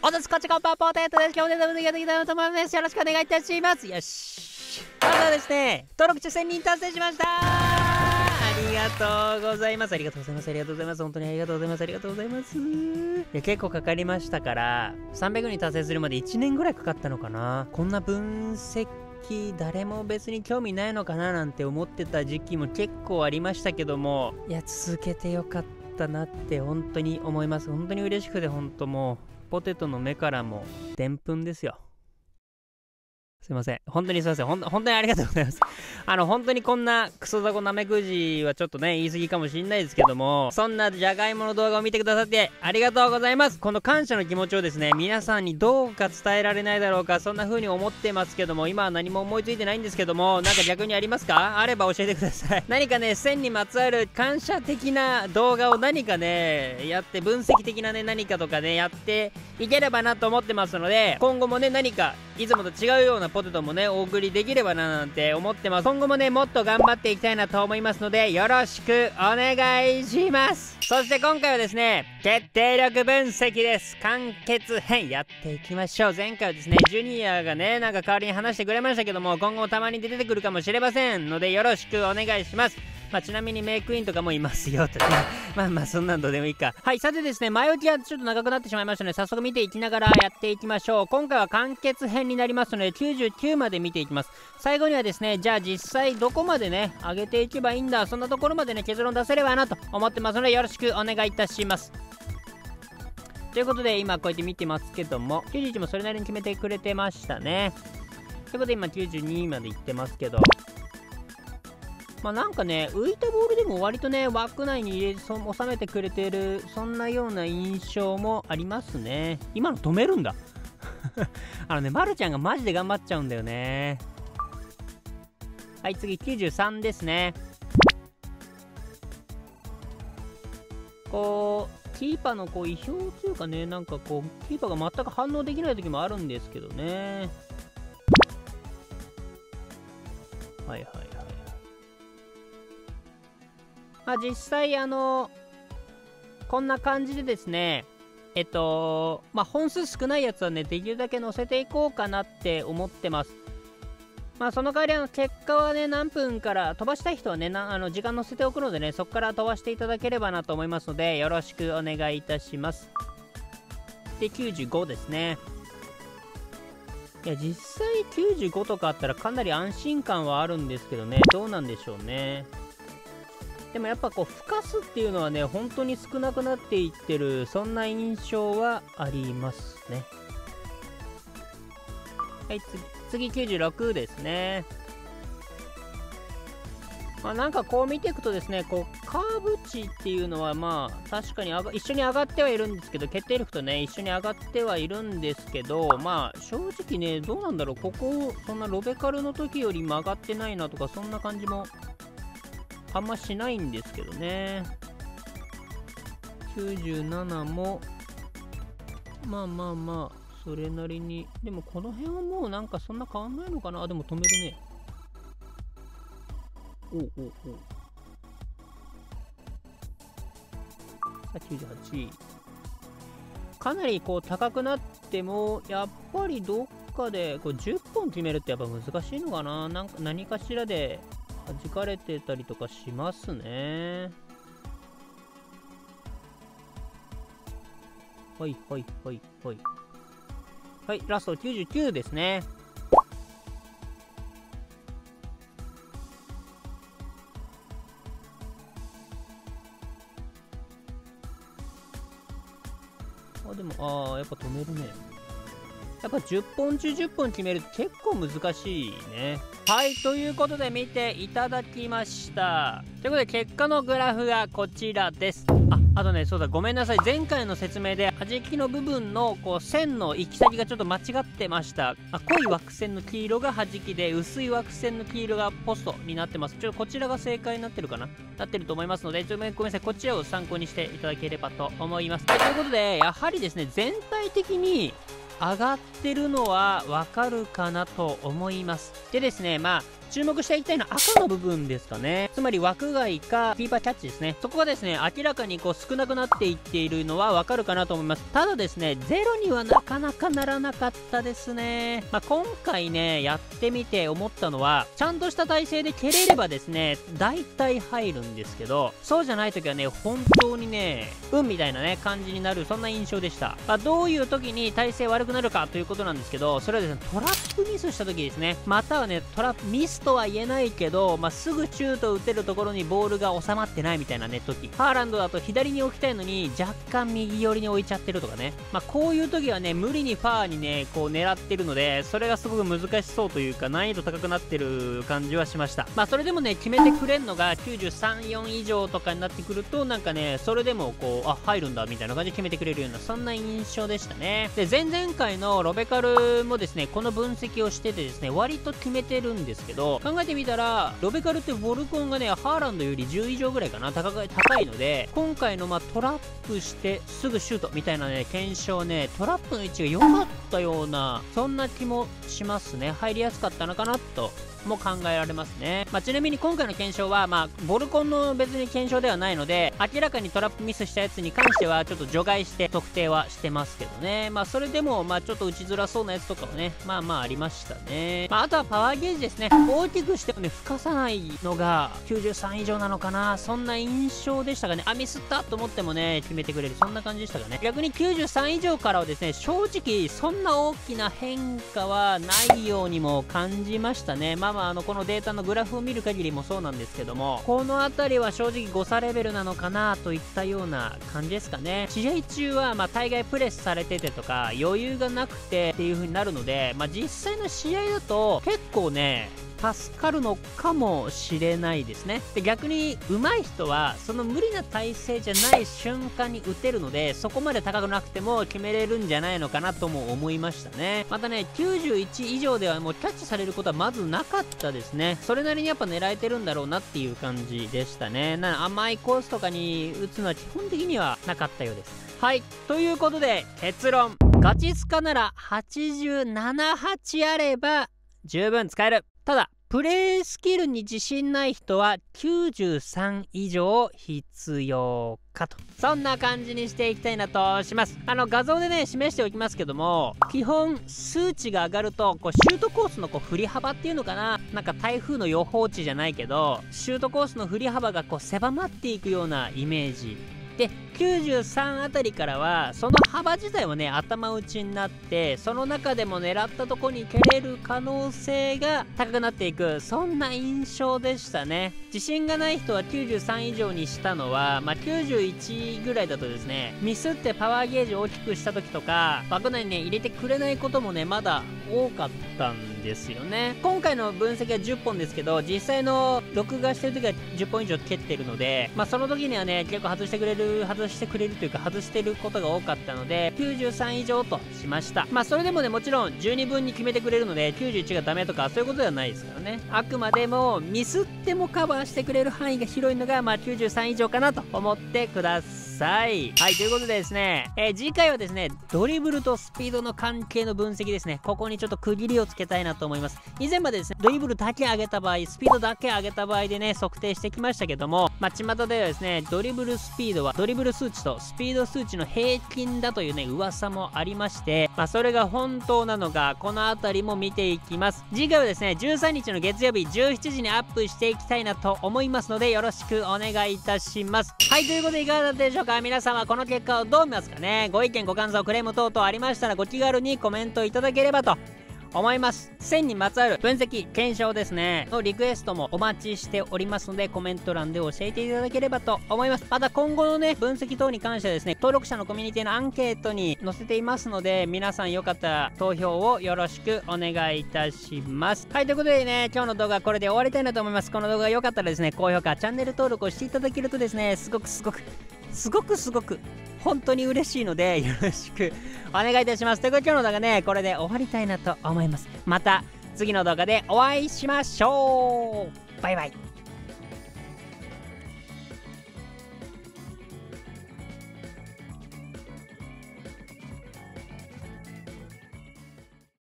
おざすこっちこんばんポテトです。今日もね、やっていきたいと思います。よろしくお願いいたします。よし。まずはですね、登録者1000人達成しました。ありがとうございます。ありがとうございます。ありがとうございます。本当にありがとうございます。ありがとうございます。いや、結構かかりましたから、300人達成するまで1年ぐらいかかったのかな。こんな分析、誰も別に興味ないのかななんて思ってた時期も結構ありましたけども、いや、続けてよかったなって本当に思います。本当に嬉しくて、本当もう、ポテトの目からもでんぷんですよ。すいません。本当にすいません。本当にありがとうございます。本当にこんなクソザコなめくじはちょっとね、言い過ぎかもしんないですけども、そんなじゃがいもの動画を見てくださってありがとうございます。この感謝の気持ちをですね、皆さんにどうか伝えられないだろうか、そんな風に思ってますけども、今は何も思いついてないんですけども、なんか逆にありますか？あれば教えてください。何かね、1000にまつわる感謝的な動画を何かね、やって、分析的なね、何かとかね、やっていければなと思ってますので、今後もね、何かいつもと違うようなポテトもね、お送りできればななんて思ってます。今後もね、もっと頑張っていきたいなと思いますので、よろしくお願いします。そして今回はですね、決定力分析です。完結編やっていきましょう。前回はですね、ジュニアがね、なんか代わりに話してくれましたけども、今後もたまに出てくるかもしれませんので、よろしくお願いします。ちなみにメイクインとかもいますよとね。そんなんどうでもいいか。はい、さてですね、前置きはちょっと長くなってしまいましたので、早速見ていきながらやっていきましょう。今回は完結編になりますので、99まで見ていきます。最後にはですね、じゃあ実際どこまでね、上げていけばいいんだ、そんなところまでね、結論出せればなと思ってますので、よろしくお願いいたします。ということで、今こうやって見てますけども、91もそれなりに決めてくれてましたね。ということで、今92までいってますけど、なんかね、浮いたボールでも割とね、枠内に収めてくれてる、そんなような印象もありますね。今の止めるんだ。まるちゃんがマジで頑張っちゃうんだよね。はい、次、93ですね。こう、キーパーのこう意表というかね、なんかこう、キーパーが全く反応できない時もあるんですけどね。はいはいはい。実際こんな感じでですね、本数少ないやつはね、できるだけ載せていこうかなって思ってます。その代わり結果はね、何分から飛ばしたい人はね、時間載せておくのでね、そこから飛ばしていただければなと思いますので、よろしくお願いいたします。で、95ですね。いや、実際95とかあったらかなり安心感はあるんですけどね、どうなんでしょうね。でもやっぱこう、ふかすっていうのはね、本当に少なくなっていってる、そんな印象はありますね。はい、次96ですね。なんかこう見ていくとですね、こう、カーブ値っていうのは確かに一緒に上がってはいるんですけど、決定力とね、一緒に上がってはいるんですけど、正直ね、どうなんだろう、ここ、そんなロベカルの時よりも上がってないなとか、そんな感じも、あんましないんですけどね。97も、それなりに。でもこの辺はもうなんかそんな変わんないのかな。でも止めるね。さあ、98。かなりこう高くなっても、やっぱりどっかでこう10本決めるってやっぱ難しいのかな。何かしらで弾かれてたりとかしますね。はい。はい、ラスト99ですね。でも、やっぱ止めるね。やっぱ10本中10本決めるって結構難しいね。はい、ということで見ていただきました。ということで結果のグラフがこちらです。あとね、そうだ、ごめんなさい。前回の説明で弾きの部分のこう線の行き先がちょっと間違ってました。濃い枠線の黄色が弾きで、薄い枠線の黄色がポストになってます。こちらが正解になってるかな、なってると思いますので、ごめんなさい。こちらを参考にしていただければと思います。はい、ということで、やはりですね、全体的に上がってるのはわかるかなと思います。でですね、 注目していきたいのは赤の部分ですかね。つまり枠外かキーパーキャッチですね。そこがですね、明らかにこう少なくなっていっているのはわかるかなと思います。ただですね、ゼロにはなかなかならなかったですね。今回ね、やってみて思ったのは、ちゃんとした体勢で蹴れればですね、大体入るんですけど、そうじゃない時はね、本当にね、みたいなね、感じになる、そんな印象でした。どういう時に体勢悪くなるかということなんですけど、それはですね、トラップミスした時ですね。またはね、トラップミスとは言えないけど、すぐシュート打てるところにボールが収まってないみたいなね、時。ハーランドだと左に置きたいのに、若干右寄りに置いちゃってるとかね。こういう時はね、無理にファーにね、こう狙ってるので、それがすごく難しそうというか、難易度高くなってる感じはしました。それでもね、決めてくれんのが93、4以上とかになってくると、なんかね、それでもこう、入るんだみたいな感じで決めてくれるような、そんな印象でしたね。で、前々回のロベカルもですね、この分析をしててですね、割と決めてるんですけど、考えてみたら、ロベカルってボルコンがね、ハーランドより10以上ぐらいかな、高いので、今回のトラップしてすぐシュートみたいなね、検証ね、トラップの位置が良かったような、そんな気もしますね。入りやすかったのかなと。も考えられますね。ちなみに今回の検証は、ボルコンの別に検証ではないので、明らかにトラップミスしたやつに関しては、ちょっと除外して特定はしてますけどね。それでも、ちょっと打ちづらそうなやつとかはね、ありましたね。あとはパワーゲージですね。大きくしてもね、吹かさないのが93以上なのかな。そんな印象でしたかね。ミスったと思ってもね、決めてくれる。そんな感じでしたかね。逆に93以上からはですね、正直、そんな大きな変化はないようにも感じましたね。このデータのグラフを見る限りもそうなんですけども、この辺りは正直誤差レベルなのかなといったような感じですかね。試合中は大概プレスされててとか余裕がなくてっていう風になるので、実際の試合だと結構ね、助かるのかもしれないですね。で、逆に上手い人はその無理な体勢じゃない瞬間に打てるので、そこまで高くなくても決めれるんじゃないのかなとも思いましたね。またね、91以上ではもうキャッチされることはまずなかったですね。それなりにやっぱ狙えてるんだろうなっていう感じでしたね。甘いコースとかに打つのは基本的にはなかったようです。はい、ということで結論、ガチスカなら87、8あれば十分使える。ただプレイスキルに自信ない人は93以上必要かと。そんな感じにしていきたいなとします。画像でね、示しておきますけども、基本数値が上がると、シュートコースの振り幅っていうのかな、なんか台風の予報値じゃないけど、シュートコースの振り幅が狭まっていくようなイメージ。で、93あたりからはその幅自体はね、頭打ちになって、その中でも狙ったとこに蹴れる可能性が高くなっていく、そんな印象でしたね。自信がない人は93以上にしたのは、91ぐらいだとですね、ミスってパワーゲージを大きくした時とか枠内にね入れてくれないこともね、まだ多かったんですよね。今回の分析は10本ですけど、実際の録画してる時は10本以上蹴ってるので、その時にはね、結構外してくれるというか外してることが多かったので、93以上としました。それでもね、もちろん12分に決めてくれるので91がダメとかそういうことではないですからね。あくまでもミスってもカバーしてくれる範囲が広いのが93以上かなと思ってください。はい、ということでですね、次回はですね、ドリブルとスピードの関係の分析ですね。ここにちょっと区切りをつけたいなと思います。以前までですね、ドリブルだけ上げた場合、スピードだけ上げた場合でね、測定してきましたけども、巷ではですね、ドリブルスピードはドリブル数値とスピード数値の平均だというね、噂もありまして、それが本当なのか、このあたりも見ていきます。次回はですね、13日の月曜日17時にアップしていきたいなと思いますので、よろしくお願いいたします。はい、ということでいかがだったでしょうか。皆様この結果をどう見ますかね。ご意見ご感想クレーム等々ありましたら、ご気軽にコメントいただければと思います。1000にまつわる分析検証ですねのリクエストもお待ちしておりますので、コメント欄で教えていただければと思います。また今後のね、分析等に関してはですね、登録者のコミュニティのアンケートに載せていますので、皆さんよかったら投票をよろしくお願いいたします。はい、ということでね、今日の動画はこれで終わりたいなと思います。この動画が良かったらですね、高評価チャンネル登録をしていただけるとですね、すごく本当に嬉しいので、よろしくお願いいたします。ということで今日の動画ね、これで終わりたいなと思います。また次の動画でお会いしましょう。バイバイ。